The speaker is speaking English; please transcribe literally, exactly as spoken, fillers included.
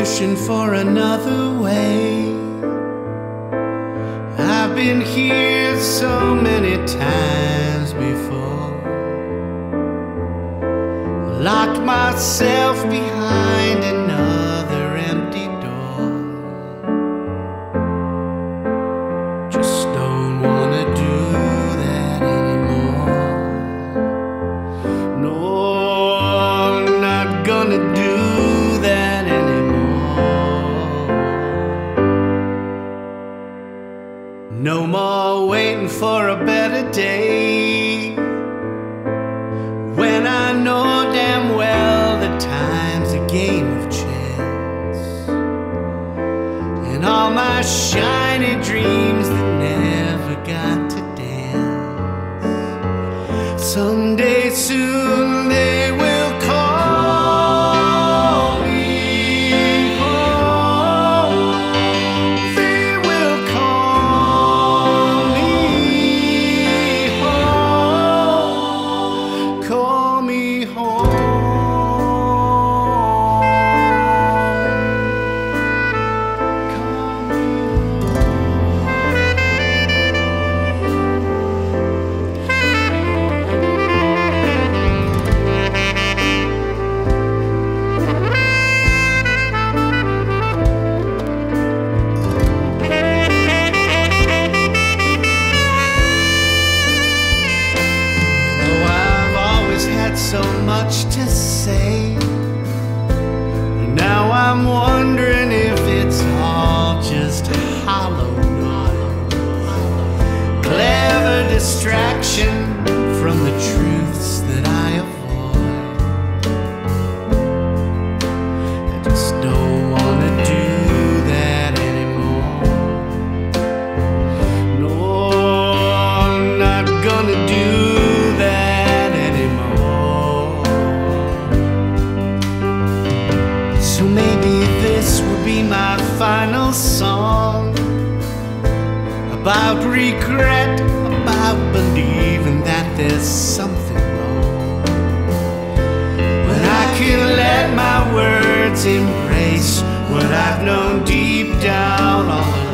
wishing for another way. I've been here so many times before, locked myself behind another empty door. Just don't wanna do that anymore. No, I'm not gonna do that anymore. No more waiting for a better day, when I know damn well the time's a game of chance, and all my shiny dreams that never got to dance, someday soon they will call me home. They will call me home. Call me home. Call me so much to say. Now I'm wondering if it's all just hollow noise, clever distraction from the truths that I avoid. I just don't want to do that anymore. No, I'm not gonna do So maybe this will be my final song, about regret, about believing that there's something wrong. When I can let my words embrace what I've known deep down all along.